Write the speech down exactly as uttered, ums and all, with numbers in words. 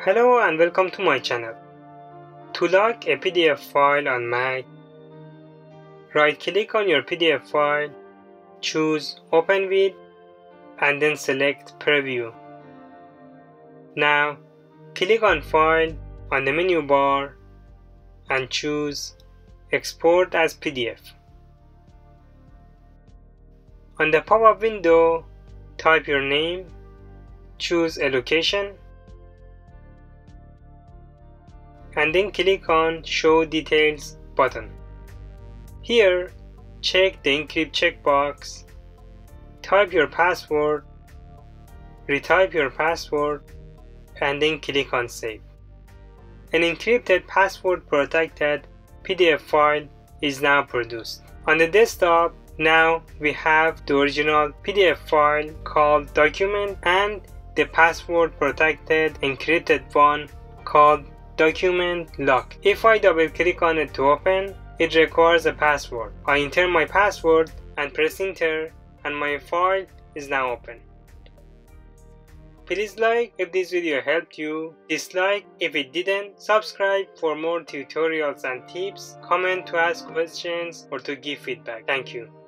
Hello and welcome to my channel. To lock a P D F file on Mac, right click on your P D F file, choose Open With, and then select Preview. Now click on File on the menu bar and choose Export as P D F. On the pop-up window, type your name, choose a location, and then click on Show Details button. Here, check the Encrypt checkbox, type your password, retype your password, and then click on Save. An encrypted password protected P D F file is now produced. On the desktop, now we have the original P D F file called document and the password protected encrypted one called document-locked. If I double click on it to open, it requires a password. I enter my password and press enter, and my file is now open. Please like if this video helped you, dislike if it didn't, subscribe for more tutorials and tips, comment to ask questions or to give feedback. Thank you.